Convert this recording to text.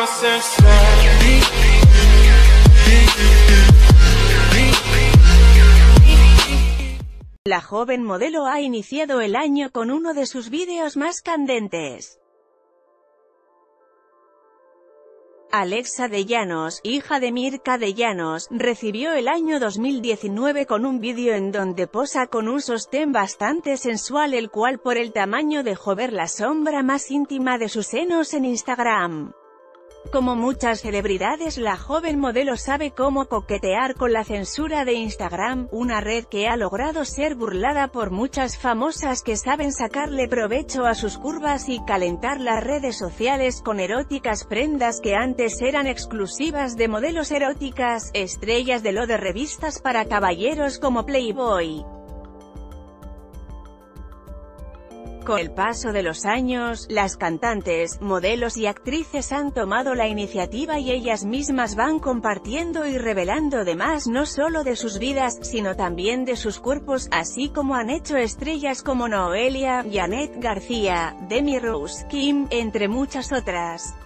La joven modelo ha iniciado el año con uno de sus vídeos más candentes. Alexa de Llanos, hija de Mirka de Llanos, recibió el año 2019 con un vídeo en donde posa con un sostén bastante sensual, el cual por el tamaño dejó ver la sombra más íntima de sus senos en Instagram. Como muchas celebridades, la joven modelo sabe cómo coquetear con la censura de Instagram, una red que ha logrado ser burlada por muchas famosas que saben sacarle provecho a sus curvas y calentar las redes sociales con eróticas prendas que antes eran exclusivas de modelos eróticas, estrellas de revistas para caballeros como Playboy. Con el paso de los años, las cantantes, modelos y actrices han tomado la iniciativa y ellas mismas van compartiendo y revelando demás no solo de sus vidas, sino también de sus cuerpos, así como han hecho estrellas como Noelia, Janet García, Demi Rose, Kim, entre muchas otras.